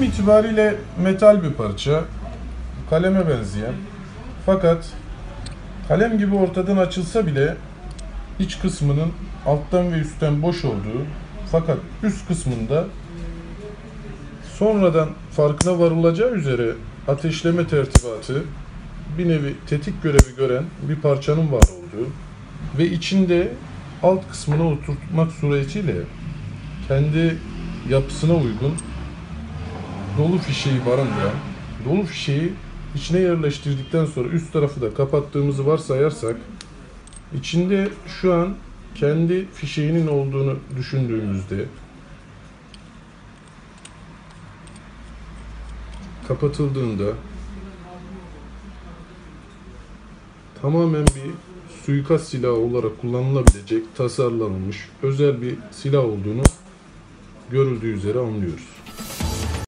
itibariyle metal bir parça, kaleme benzeyen, fakat kalem gibi ortadan açılsa bile iç kısmının alttan ve üstten boş olduğu, fakat üst kısmında sonradan farkına varılacağı üzere ateşleme tertibatı, bir nevi tetik görevi gören bir parçanın var olduğu ve içinde alt kısmına oturtmak suretiyle kendi yapısına uygun dolu fişeği barındıran, dolu fişeği içine yerleştirdikten sonra üst tarafı da kapattığımızı varsayarsak, içinde şu an kendi fişeğinin olduğunu düşündüğümüzde kapatıldığında tamamen bir suikast silahı olarak kullanılabilecek tasarlanmış özel bir silah olduğunu görüldüğü üzere anlıyoruz.